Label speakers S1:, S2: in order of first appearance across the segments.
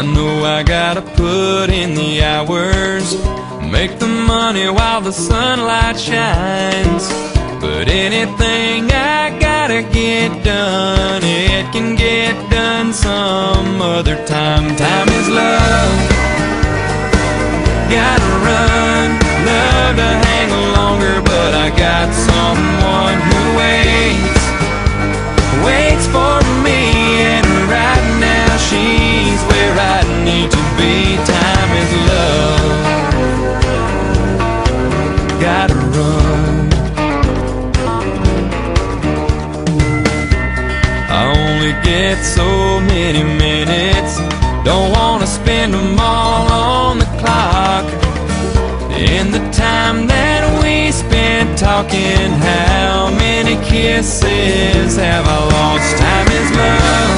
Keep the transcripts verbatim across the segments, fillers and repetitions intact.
S1: know I gotta put in the hours, make the money while the sunlight shines. But anything I gotta get done, it can get done some other time. Time is love, gotta run. Love to hang longer, but I got someone who waits, waits for me. And right now she's where I need to be. Time is love, gotta run. I only get so many minutes, don't wanna spend them all on the clock. In the time that we spent talking, how many kisses have I lost? Time is love,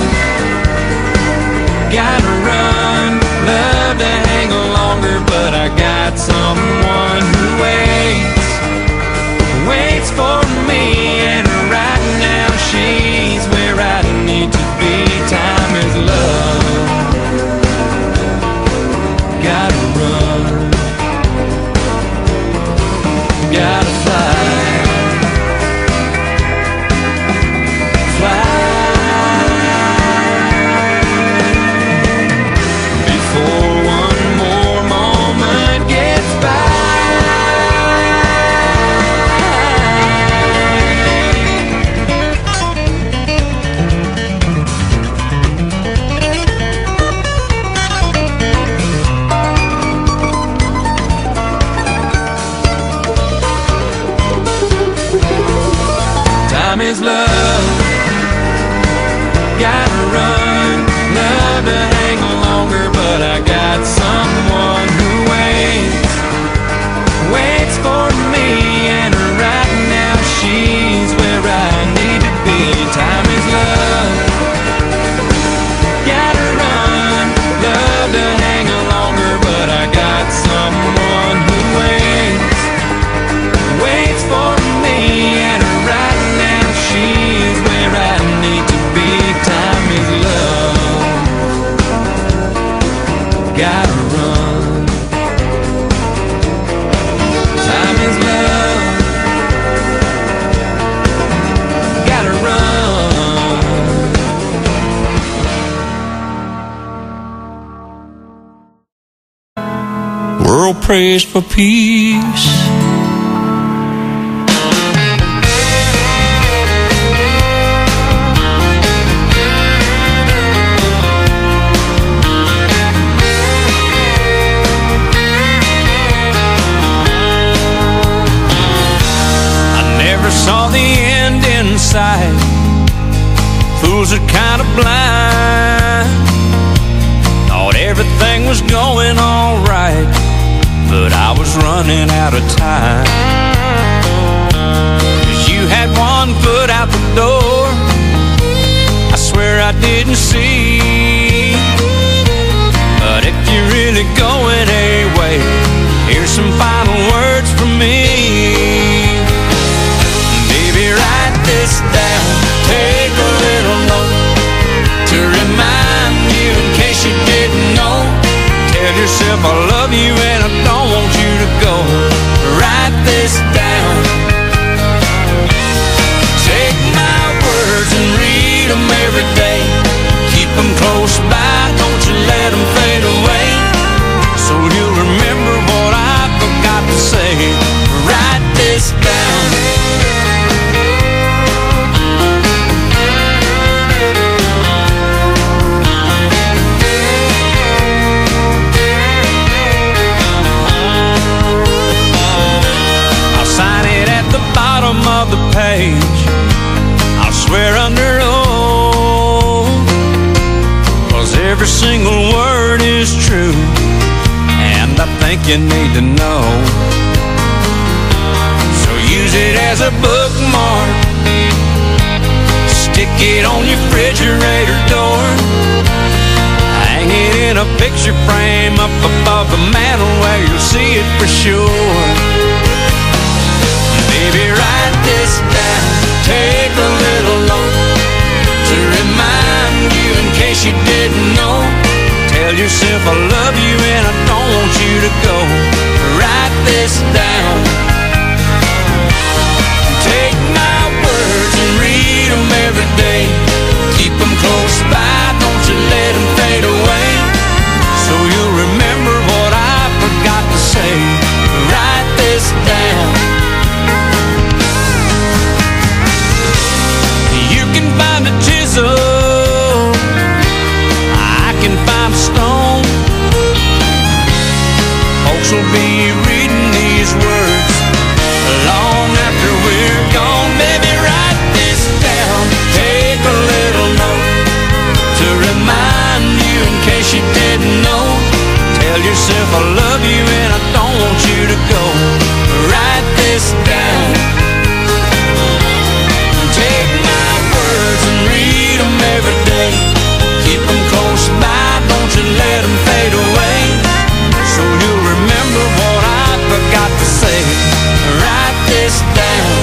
S1: gotta run. Love to hang longer, but I got someone who waits, waits for me. And right now she's where I need to be. Time is love, gotta run, gotta fly, fly. Before one more moment gets by. Time is love, gotta run. Love to hang longer, but I got someone who waits, waits for me. And right now she's where I need to be. Time is love, gotta run. Love to hang longer, but I got someone who waits, waits for me. And right now she's where I need to be. Time is love, gotta run. Time is love, gotta run.
S2: World prays for peace. Saw the end in sight. Fools are kind of blind. Thought everything was going all right, but I was running out of time. 'Cause you had one foot out the door, I swear I didn't see. But if you're really going away, here's some final words from me. Write this down, take a little note to remind you in case you didn't know. Tell yourself I love you and I don't want you to go. Write this down, take my words and read them every day. Keep them close by, don't you let them fade away. So you'll remember what I forgot to say. Write this down. Of the page, I'll swear under oath, 'cause every single word is true, and I think you need to know. So use it as a bookmark, stick it on your refrigerator door, hang it in a picture frame up above the mantel where you'll see it for sure. Baby, write this down, take a little note to remind you in case you didn't know. Tell yourself I love you and I don't want you to go. Write this down. Take my words and read them every day. Keep them close by, don't you let them fade away. So you'll remember what I forgot to say. Write this down. You can find a chisel, I can find a stone. Folks will be reading these words long after we're gone. Baby, write this down. Take a little note to remind you in case you didn't know. Tell yourself I love you and I don't want you to go. Write this down. Take my words and read them every day. Keep them close by, don't you let them fade away. So you'll remember what I forgot to say. Write this down.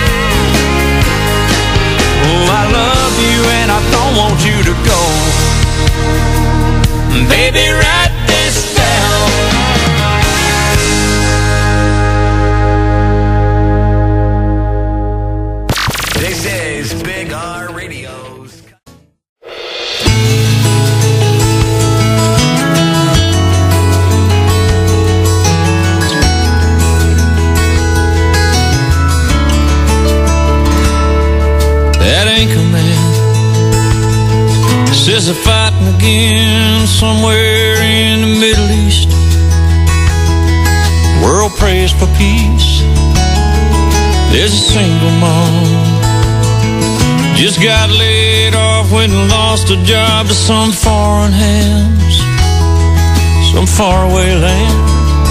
S2: Oh, I love you and I don't want you to go. Baby, write this down.
S3: This is Big R Radio's.
S2: That anchor man says they're fighting again somewhere in the Middle East. World prays for peace. There's a single mom just got laid off, went and lost a job to some foreign hands, some faraway land.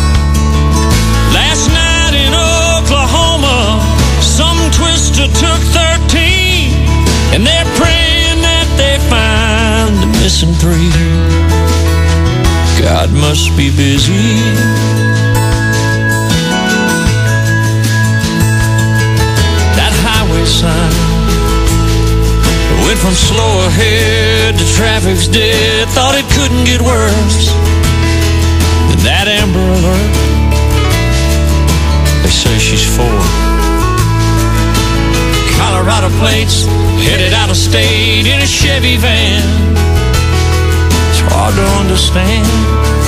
S2: Last night in Oklahoma, some twister took thirteen, and they're praying that they find the missing three. God must be busy. That highway sign went from slow ahead to traffic's dead. Thought it couldn't get worse than that Amber Alert. They say she's four. Colorado plates, headed out of state in a Chevy van. It's hard to understand.